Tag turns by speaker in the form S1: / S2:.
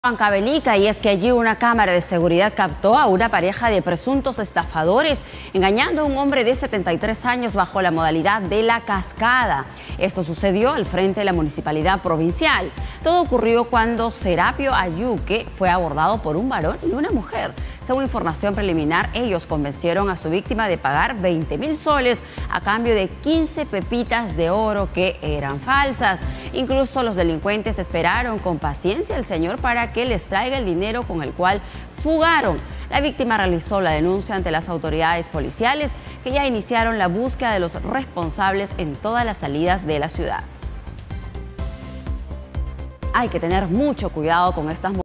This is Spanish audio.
S1: Huancavelica, y es que allí una cámara de seguridad captó a una pareja de presuntos estafadores engañando a un hombre de 73 años bajo la modalidad de la cascada. Esto sucedió al frente de la municipalidad provincial. Todo ocurrió cuando Serapio Ayuque fue abordado por un varón y una mujer. Según información preliminar, ellos convencieron a su víctima de pagar 20.000 soles a cambio de 15 pepitas de oro que eran falsas. Incluso los delincuentes esperaron con paciencia al señor para que les traiga el dinero con el cual fugaron. La víctima realizó la denuncia ante las autoridades policiales, que ya iniciaron la búsqueda de los responsables en todas las salidas de la ciudad. Hay que tener mucho cuidado con estas mujeres.